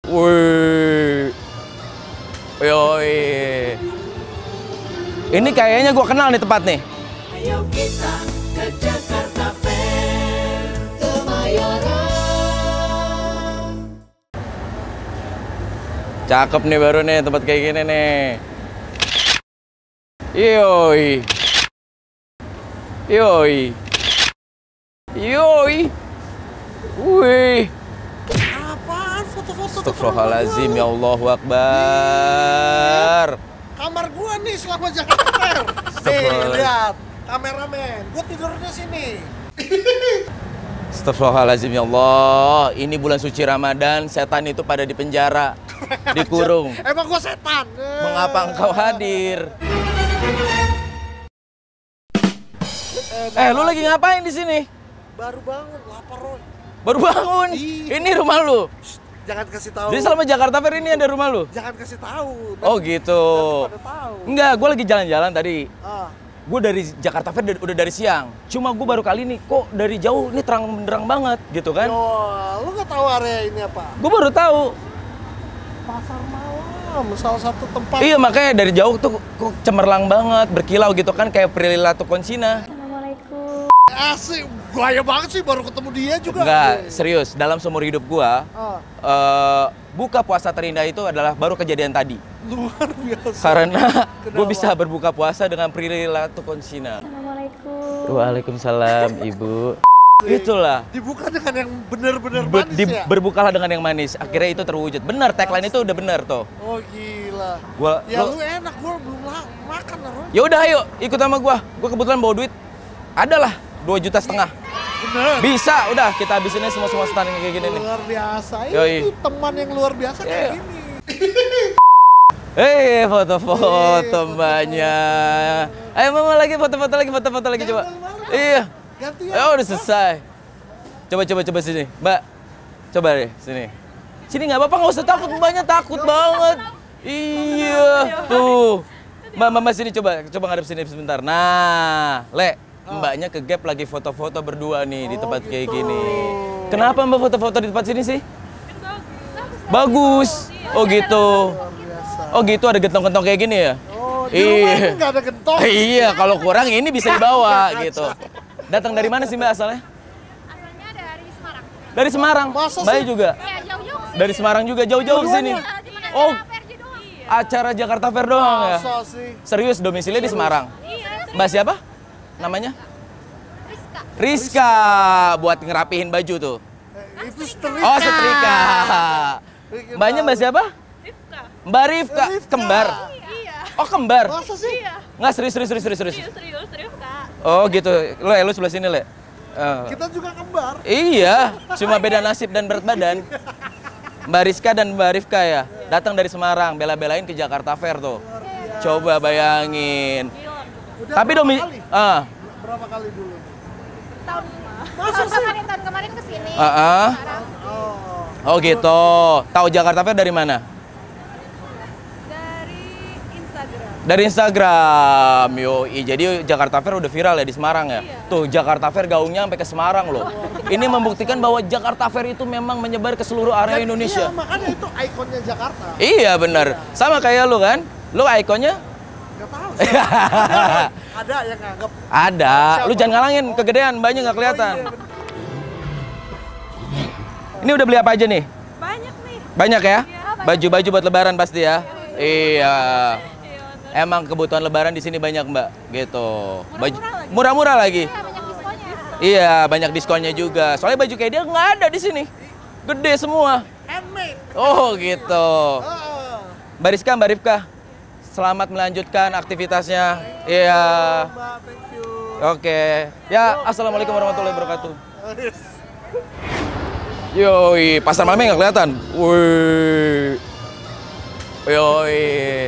Wih. Yoi. Ini kayaknya gua kenal nih tempat nih. Ayo kita ke Jakarta Fair, Kemayoran. Cakep nih baru nih tempat kayak gini nih. Yoi. Yoi. Yoi. Wih. Apaan foto-foto? Astagfirullahaladzim, ya Allahu Akbar. Kamar gua nih selama Jakarta Fair. Nih, lihat. Kameramen, gua tidurnya sini. Astagfirullahaladzim, ya Allah. Ini bulan suci Ramadan, setan itu pada di penjara, dikurung. Emang gua setan. Mengapa engkau hadir? Lu lagi ngapain di sini? Baru bangun, lapar Roy. Baru bangun. Iya. Ini rumah lu. Jangan kasih tahu. Jadi selama Jakarta Fair ini ada rumah lu? Jangan kasih tahu. Oh gitu. Pada tahu. Enggak, gue lagi jalan-jalan tadi. Ah. Gue dari Jakarta Fair udah dari siang. Cuma gue baru kali ini kok dari jauh ini terang benderang banget gitu kan? Yo, lu nggak tahu area ini apa? Gue baru tahu. Pasar malam, salah satu tempat. Iya makanya dari jauh tuh kok cemerlang banget, berkilau gitu kan kayak Prilly Latukonsina. Assalamualaikum. Asik, gaya banget sih baru ketemu dia juga. Enggak, serius. Dalam seumur hidup gua, buka puasa terindah itu adalah baru kejadian tadi. Luar biasa. Karena gue Kenapa? bisa berbuka puasa dengan Prilly Latukonsina. Assalamualaikum. Waalaikumsalam, Ibu. Itulah. Dibuka dengan yang bener-bener manis ya? Berbukalah dengan yang manis. Akhirnya itu terwujud. Benar, tagline itu udah benar tuh. Oh gila. Ya Lu enak, gua belum makan lah Roy. ya udah ayo ikut sama gua. Gua kebetulan bawa duit. Adalah 2,5 juta. Bener. Bisa, udah kita habisinnya semua stand kayak gini nih. Luar biasa. Yoi. Ini teman yang luar biasa kayak Iya. gini. Foto-foto mbaknya. Ayo mama lagi foto-foto lagi coba. Iya. Gantian. Ya udah selesai. Coba sini, Mbak. Coba deh sini. Sini nggak apa-apa, nggak usah takut, mbaknya takut banget. Iya, tuh. Mbak sini coba ngadep sini sebentar. Nah, Le, mbaknya ke Gap lagi foto-foto berdua nih di tempat kayak gini. Kenapa Mbak foto-foto di tempat sini sih? Bagus. Oh gitu. Oh gitu, ada gentong-gentong kayak gini ya? Oh, di rumah itu nggak ada gentong. Iya, kalau kurang ini bisa dibawa gitu. Datang dari mana sih Mbak asalnya? Asalnya dari Semarang. Dari Semarang. Masa Mbak sih? juga. Ya, jauh-jauh sih. Dari Semarang juga jauh-jauh ke sini. Cuma ada Oh, Verdi doang. acara Jakarta Fair doang ya? Masa sih? Serius domisili di Semarang. Iya, Mbak siapa? Namanya? Rizka. Rizka, buat ngerapihin baju tuh. Itu setrika. Oh, setrika. Mbaknya Mbak siapa? Rizka. Mbak Rifka, Rifka. kembar. Iya. Oh, kembar. Masa sih? Nggak, serius. Serius, Kak. Oh, gitu. Lu sebelah sini, Le. Kita juga kembar. Iya, cuma beda nasib dan berat badan. Mbak Rizka dan Mbak Rifka ya, datang dari Semarang, bela-belain ke Jakarta Fair tuh. Coba bayangin. Udah Tapi berapa domi, kali? Berapa kali dulu? Tahun kemarin kesini. Oh. Oh gitu. Tahu Jakarta Fair dari mana? Dari Instagram. Dari Instagram. Yoi, jadi Jakarta Fair udah viral ya di Semarang ya. Tuh Jakarta Fair gaungnya sampai ke Semarang loh. Ini membuktikan bahwa Jakarta Fair itu memang menyebar ke seluruh area Indonesia. Iya, makanya itu ikonnya Jakarta. Iya benar. Sama kayak lu kan? Lu ikonnya? Gak tahu sih. Ada yang nganggep. Ada. Lu Siapa? jangan ngalangin, kegedean, banyak nggak kelihatan. Oh, iya, bener. Ini udah beli apa aja nih? Banyak nih. Banyak ya? Iya, Baju-baju buat lebaran pasti ya? Iya. Emang kebutuhan lebaran di sini banyak, Mbak. Gitu. Murah-murah lagi. Iya, banyak diskonnya. Iya, banyak diskonnya juga. Soalnya baju kayak dia nggak ada di sini. Gede semua. Handmade. Oh, gitu. Oh. Mbak Rizka, Mbak Rifka, selamat melanjutkan aktivitasnya. Iya. Mbak, thank you. Oke. Ya, assalamualaikum warahmatullahi wabarakatuh. Yes. Yoi, pasar malamnya nggak kelihatan. Wih. Yoi.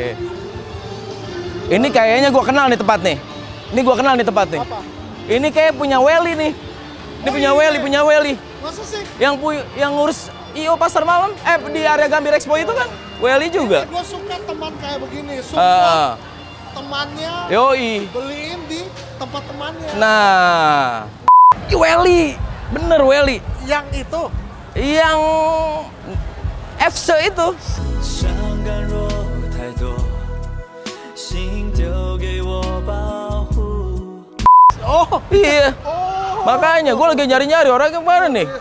Ini kayaknya gua kenal nih tempat nih. Apa? Ini kayak punya Welly nih. Ini punya Welly. Masa sih? Yang ngurus IO pasar malam di area Gambir Expo itu kan Welly juga. Gue suka teman kayak begini. Ah. Support temannya. Yoi. Beliin di tempat temannya. Nah, Welly. Bener Welly. Yang itu. Yang FC itu. Oh, Iya. Makanya gue lagi nyari-nyari orang yang mana nih.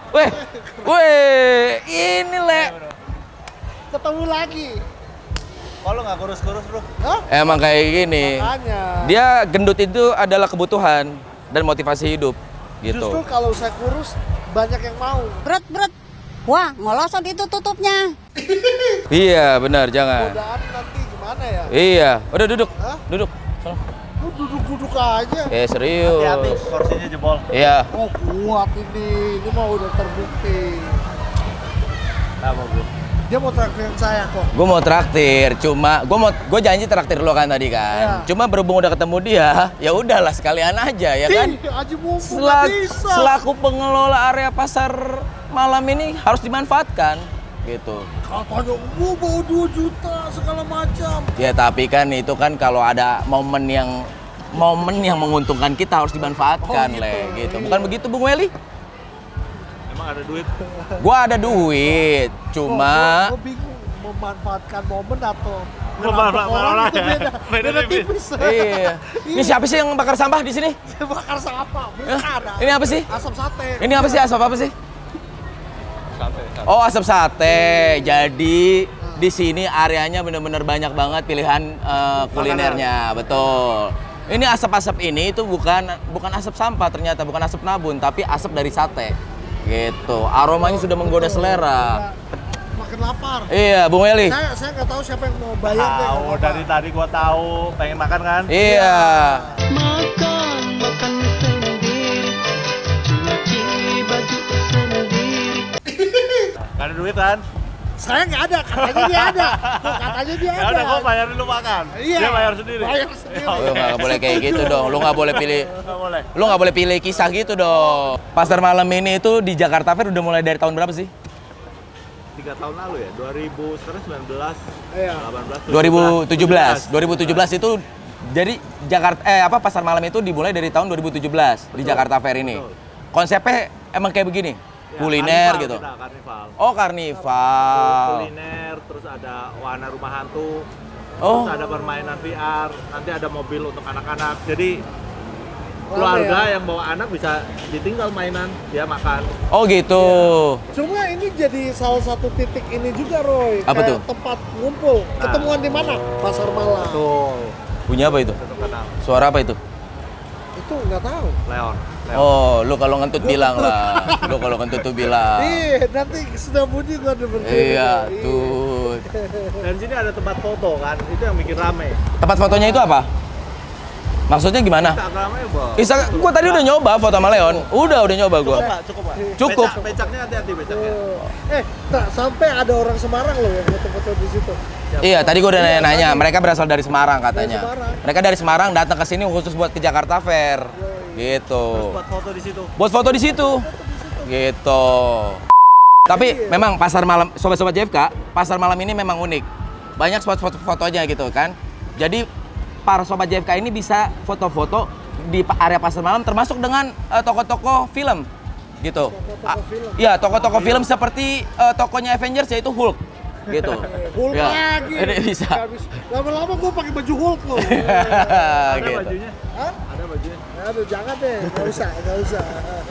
Weh, ini Le. ketemu lagi. Kalau nggak kurus-kurus bro? Hah? Emang kayak gini. Makanya. Dia gendut itu adalah kebutuhan dan motivasi hidup gitu. Justru kalau saya kurus banyak yang mau. Brut, brut. Wah, ngolosot itu tutupnya. Iya, benar, jangan. Godaan nanti gimana ya? Iya, udah duduk. Hah? Duduk. Sono. Lu duduk-duduk aja. Serius. Hati-hati, kursinya jebol. Iya. Oh kuat ini mah udah terbukti. Apa bro? Dia mau traktirin saya kok. Gue mau traktir, cuma gue janji traktir lo kan tadi kan. Iya. Cuma berhubung udah ketemu dia, ya udahlah sekalian aja ya kan. Ih, Aji mumpung nggak bisa. Selaku pengelola area pasar malam ini harus dimanfaatkan gitu. Katanya gua bawa 2 juta segala macam. Ya tapi kan itu kan kalau ada momen yang menguntungkan kita harus dimanfaatkan Oh, gitu. Le gitu. Bukan begitu Bung Weli? Emang ada duit? Gua ada duit, cuma Gua bingung memanfaatkan momen atau Memanfaatkan ngerampok orang itu ya. beda Beda tipis. tipis. iya. Ini siapa sih yang bakar sampah di sini? Bakar sampah, Hah? bukan. Ini apa sih? Asap sate. Ini apa sih? Asap apa sih? Oh, asap sate. Jadi di sini areanya benar-benar banyak banget pilihan kulinernya, betul. Ini asap-asap ini itu bukan asap sampah ternyata, bukan asap nabun, tapi asap dari sate. Gitu. Aromanya sudah menggoda selera. Makin lapar. Iya, Bung Eli. Saya nggak tahu siapa yang mau bayar deh. Tahu nggak dari apa-apa. tadi gua tahu pengen makan kan? Iya. Gak ada duit kan? Saya nggak ada, katanya dia ada. Kok katanya dia Ya ada. udah gua bayarin lu makan. Iya. Dia bayar sendiri. Bayar sendiri. Lu nggak boleh kayak gitu dong. Lu nggak boleh pilih. Nggak boleh. Lu nggak boleh pilih kisah gitu dong. Pasar malam ini itu di Jakarta Fair udah mulai dari tahun berapa sih? 3 tahun lalu ya, 2000 sekarang 19, Iya. 18, 2017 itu jadi pasar malam itu dimulai dari tahun 2017 di Jakarta Fair ini. Betul. Konsepnya emang kayak begini. Ya, Kuliner karnival gitu. kita, karnival. Oh, karnival. Kuliner, terus ada wahana rumah hantu, Oh. terus ada permainan VR, nanti ada mobil untuk anak-anak. Jadi Rame keluarga ya. yang bawa anak bisa ditinggal mainan, dia makan. Oh, gitu. Cuma ini jadi salah satu titik ini juga, Roy. Apa Kayak tuh? tempat ngumpul. Ketemuan di mana? Pasar malam. Tuh, Punya apa itu? tentu kenal. Suara apa itu? Itu nggak tahu. Leon. Oh, lu kalau ngentut bilang lah. Lu kalau ngentut tuh bilang. Iya, nanti sudah bunyi gua ada berdiri. Iya, tuh. Dan sini ada tempat foto kan, itu yang bikin rame. Tempat fotonya itu apa? Maksudnya gimana? Instagramnya bang. Gua tadi udah nyoba foto sama Leon. Udah nyoba gua. Cukup pak, cukup pak. Cukup. Becaknya hati-hati becaknya. Sampai ada orang Semarang loh yang foto-foto di situ. Iya, tadi gua udah nanya-nanya. Mereka berasal dari Semarang katanya. Dari Semarang. Mereka dari Semarang datang ke sini khusus buat ke Jakarta Fair. Gitu. Terus buat foto di situ. Buat foto di situ. Gitu. Tapi memang pasar malam, sobat-sobat JFK, pasar malam ini memang unik. Banyak spot fotonya gitu kan. Jadi para sobat JFK ini bisa foto-foto di area pasar malam termasuk dengan toko-toko film gitu. Toko-toko film. Iya, toko-toko film seperti tokonya Avengers yaitu Hulk gitu. Hulk Ya, lagi. ini bisa. Nggak bisa. Lama-lama gua pakai baju Hulk loh. Ada Gitu. bajunya? Hah? Ada bajunya? Aduh, jangan deh. Nggak usah.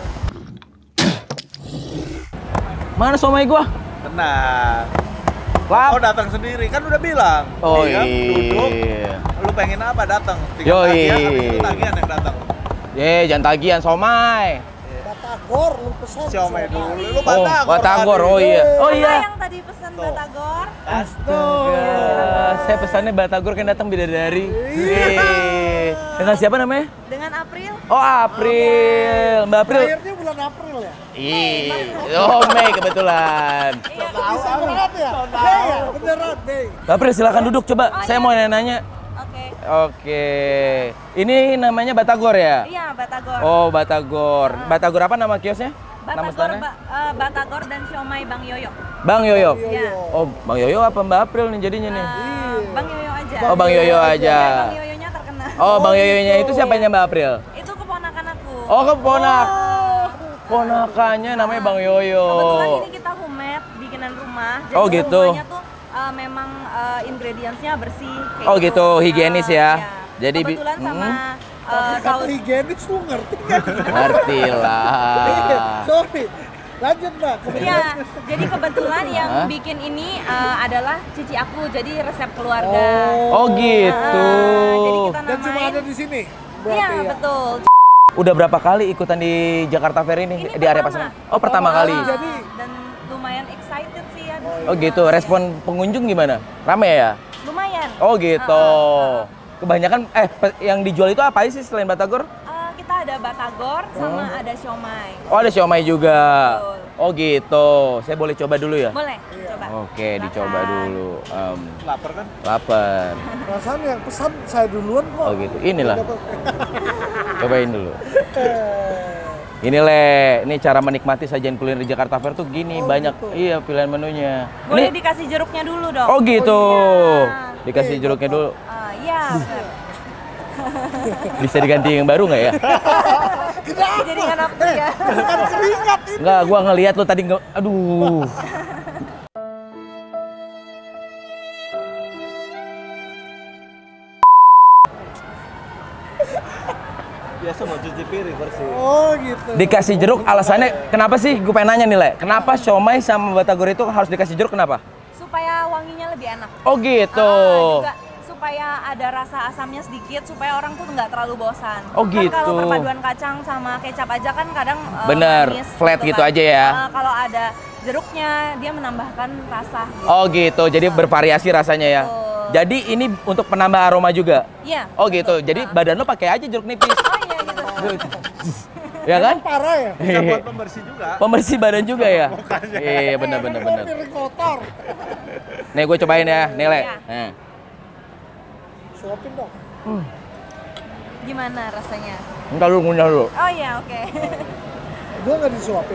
Mana somai gua? Tenang. Lap. Oh datang sendiri, kan udah bilang. Oh Iya, duduk. iya. Lu pengen apa datang? Yoi. Tagihan, tapi itu tagihan yang datang. Jangan tagihan somai. Batagor lu pesan. Siomay dulu. Lu Oh, Batagor. Batagor. tadi. Oh iya. Oh iya. Yang tadi pesan Batagor. Astaga, saya pesannya Batagor kan datang bidadari. Iya. Dengan siapa namanya? Dengan April. Oh, April. Mbak April. Akhirnya bulan April ya? Iya. Oh, Mei kebetulan. Iya, Bisa berat ya? Mei ya? Beneran, Mei. Mbak April silakan duduk coba. Saya mau nanya. Oke. Oke. Ini namanya Batagor ya? Iya, Batagor. Oh, Batagor. Batagor apa nama kiosnya? Nama Batagor, standnya? Batagor dan siomay Bang Yoyo. Bang Yoyo. Iya. Oh, Bang Yoyo apa Mbak April nih jadinya nih? Bang Yoyo aja. Oh, Bang Yoyo aja. Bang Yoyonya terkenal. Oh, Bang Yoyonya itu siapanya Mbak April? Itu keponakan aku. Oh, ponakannya namanya Bang Yoyo. Kebetulan ini kita homemade bikinan rumah. rumah. Jadi Oh, gitu. semuanya tuh memang ingredientsnya bersih. Kayak Oh, gitu, higienis ya. Iya. Jadi kebetulan sama Kata saus. higienis lu ngerti kan? Ngerti lah. Sorry. Lanjut Mbak. Iya, jadi kebetulan yang bikin ini adalah cici aku, jadi resep keluarga. Oh gitu. Jadi kita Dan cuma namain. ada di sini. Iya, Berarti ya. betul. Udah berapa kali ikutan di Jakarta Fair ini? Ini Di area pertama. pasar? Oh, pertama kali. Jadi Dan lumayan excited sih ya. Oh gitu. Respon pengunjung gimana? Rame ya? Lumayan. Oh gitu. Kebanyakan yang dijual itu apa sih selain batagor? Kita ada batagor sama ada siomay. Oh, ada siomay juga. Betul. Oh gitu. Saya boleh coba dulu ya? Boleh, coba. Oke, dicoba dulu. Lapar kan? Lapar. perasaan yang pesan saya duluan kok. Oh gitu. Inilah. Dapat. Cobain dulu. Ini Le, ini cara menikmati sajian kuliner di Jakarta Fair tuh gini, banyak iya pilihan menunya. Boleh Ini dikasih jeruknya dulu dong. oh gitu. iya. Dikasih jeruknya dulu. Iya, benar. Bisa diganti yang baru nggak ya? Jadi nggak nafsu ya. Nggak, gua ngelihat lo tadi aduh. Biasa mau cuci piring bersih. Oh gitu. Dikasih jeruk alasannya kenapa sih? Gue pengen nanya nih Le, kenapa siomay sama batagor itu harus dikasih jeruk kenapa? Supaya wanginya lebih enak. Oh gitu. Juga supaya ada rasa asamnya sedikit, supaya orang tuh nggak terlalu bosan. Oh, Kan gitu. kalau perpaduan kacang sama kecap aja kan kadang Bener, manis flat gitu aja ya. Kalau ada jeruknya, dia menambahkan rasa. Gitu. Oh gitu, jadi bervariasi rasanya ya. Betul. Jadi ini untuk penambah aroma juga. Iya. Oh gitu, jadi badan lo pakai aja jeruk nipis. Oh iya gitu. Ya kan? Parah ya. Bisa buat pembersih juga. Pembersih badan juga ya. Iya benar benar benar. Piring kotor. Nih gue cobain ya, nih Le. Iya. Nah. Suapin dong. Gimana rasanya? Entar dulu, ngunyah dulu. Oh iya, oke. Gue nggak disuapin.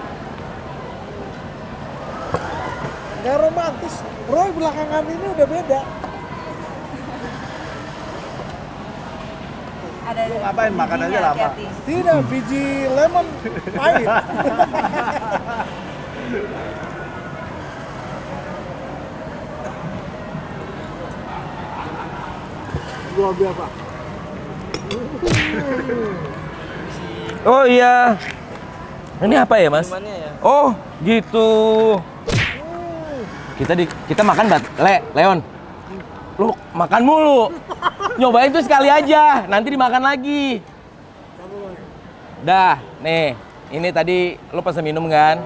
Nggak romantis. Roy belakangan ini udah beda. Ada Lu ngapain? Makan aja bijinya, lama. hati-hati. Tidak, biji lemon pahit. Gua ambil apa? Oh iya. Ini apa ya, Mas? Oh, gitu. Kita makan Leon. Lu makan mulu. Nyobain tuh sekali aja, nanti dimakan lagi. Dah, nih. Ini tadi lu pesan minum kan?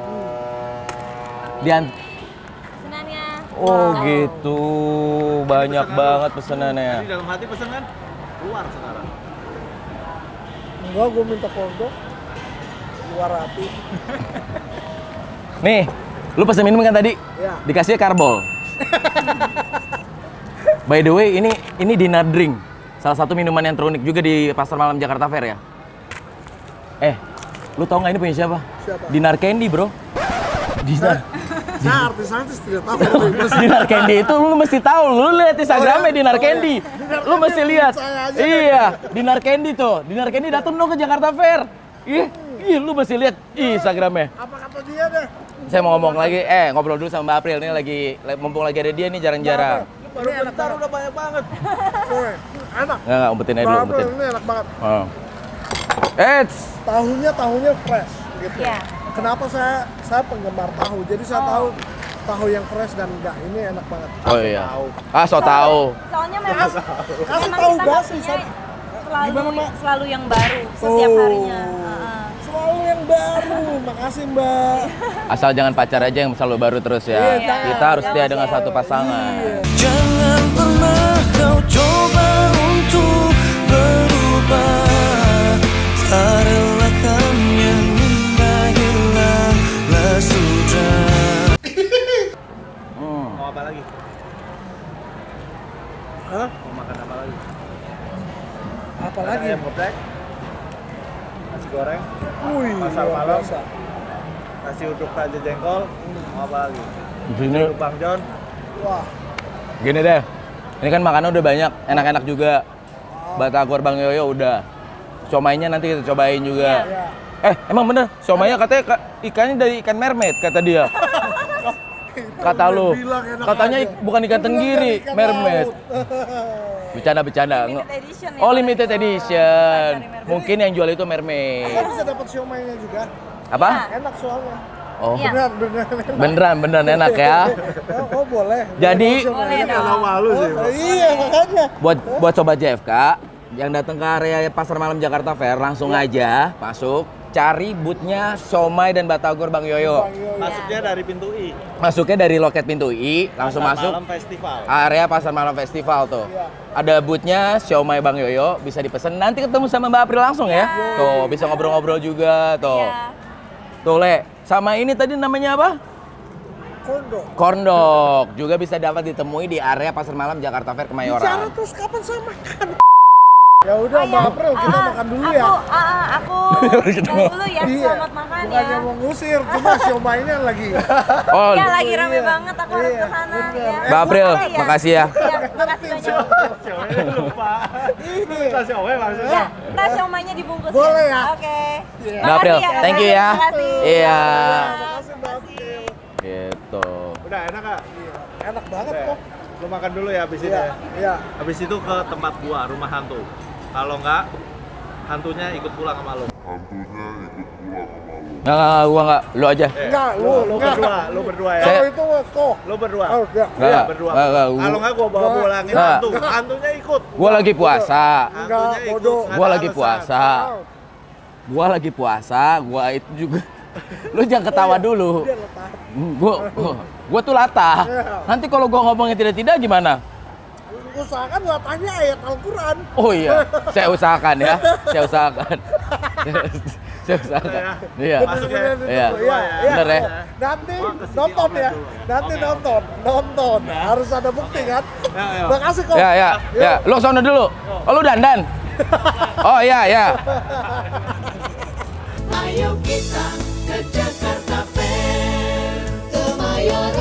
Senangnya. Oh, gitu. Banyak banget pesanannya. Tadi dalam hati pesen kan? Keluar sekarang. Enggak, gue minta kondok. Luar hati. Nih, lu pesan minum kan tadi? Ya. Dikasihnya karbol. By the way, ini dinner drink. Salah satu minuman yang terunik juga di Pasar Malam Jakarta Fair ya. Lu tau nggak ini punya siapa? Siapa? Dinar Candy, bro. Dinar. Saya artis-artis tidak tahu. Dinar Candy itu lu mesti tahu. Lu lihat Instagramnya Dinar Candy. Lu mesti lihat. Saya aja Iya, Dinar Candy tuh. Dinar Candy datang dong ke Jakarta Fair. Ih, lu mesti lihat Instagramnya. Apa kata dia deh? Saya mau ngomong lagi, ngobrol dulu sama Mbak April. Ini lagi, mumpung lagi ada dia nih jarang-jarang. Baru bentar udah banyak banget. Woy, enak. Nggak, umpetin aja dulu, Bang, umpetin. ini enak banget. Oh. Tahunya fresh gitu. Iya. Kenapa saya penggemar tahu? Jadi saya tahu yang fresh dan enggak. Ini enak banget. Oh iya. Ah, so tahu. Soalnya memang Kasih tahu kita basi, ngasihnya Gimana, selalu Mak? selalu yang baru setiap harinya. Selalu yang baru. Makasih Mbak. Asal jangan pacar aja yang selalu baru terus ya. Iya, jangan. Kita harus setia dengan satu pasangan. Jangan pernah kau coba untuk berubah. Tak relakan yang indah hilanglah sudah. Mau apa lagi? Hah? Mau makan apa lagi? Apa lagi? Ayam geprek, nasi goreng, Wih, pasar luar malam, biasa. nasi uduk taja jengkol. Mau apa lagi? Di sini Bang John. Wah, gini deh. Ini kan makanan udah banyak, enak-enak juga. Batagor Bang Yoyo udah. Siomaynya nanti kita cobain juga. ya. Emang bener, siomaynya katanya ikannya dari ikan mermaid kata dia. Kata lu. bilang enak Katanya aja. bukan ikan tenggiri, Ikan mermaid. laut. Limited Bercanda. edition ya, Oh, Pak. limited Iya, edition. dari mermaid. Mungkin yang jual itu mermaid. Kan bisa dapat siomainya juga. Apa? Enak soalnya. Oh, Iya. Beneran enak. beneran enak ya. Oh, boleh. Jadi Boleh dong. Kalau malu sih. Oh, iya makanya. buat sobat JFK yang datang ke area Pasar Malam Jakarta Fair langsung aja masuk, cari boothnya Siomay dan Batagor Bang Yoyo. Masuknya dari pintu I. Masuknya dari loket pintu I, langsung Pasar masuk Malam Festival. area Pasar Malam Festival tuh. Ada boothnya Siomay Bang Yoyo, bisa dipesan. Nanti ketemu sama Mbak April langsung ya. Tuh, bisa ngobrol-ngobrol juga tuh. Iya. Tuh, Le. Sama ini tadi namanya apa? Kondok. Corndog. Juga bisa dapat ditemui di area Pasar Malam Jakarta Fair Bicara Kemayoran. terus kapan saya makan? Ya udah, Mbak April kita makan dulu ya. Aku dulu ya, selamat makan ya. Bukannya mau ngusir, cuma siomainya lagi. Oh, Ya lagi rame banget, aku harus ke sana ya. Mbak April, Boleh ya? makasih ya. Iya, makasih banyak. Ceweknya lupa. Ini. Kita Siomay maksudnya. Ya, ntar siomaynya dibungkus. Boleh ya? Oke. Mbak April, thank you ya. Makasih. Iya. Makasih Mbak April. Gitu. Udah enak Kak? Enak banget Udah. kok. Lu makan dulu ya habis ini Iya, ya. iya. Habis itu ke tempat gua, rumah hantu. Kalau enggak, hantunya ikut pulang sama lu. Nah, gua nggak, lu aja. Enggak, Lu berdua ya. Kalau itu kok. Lu berdua. Oh, ya. Iya, Nggak, berdua. nggak, Kalau enggak gua bawa pulangin Nggak. hantu. Hantunya ikut. Gua lagi puasa. Enggak, Hantunya ikut. bodoh. Nggak Gua ada lagi alasan. puasa. Gua itu juga. Lu jangan ketawa dulu. Dia letak. Gua tuh latah. Nanti kalau gua ngomongnya tidak gimana? Usahakan latahnya ayat Al-Quran. Oh iya, saya usahakan ya. Saya usahakan. Saya usahakan. Iya. Masuk ya. Iya. Iya, iya. Bener ya? Nanti Gua kesini nonton online ya. dulu. Nanti Oke. nonton. Harus ada bukti kan? Ya. Makasih kok. Ya. Lu sono dulu. Oh, lu dandan. Oh iya. Ayo kita ke Jakarta Fair, Kemayoran.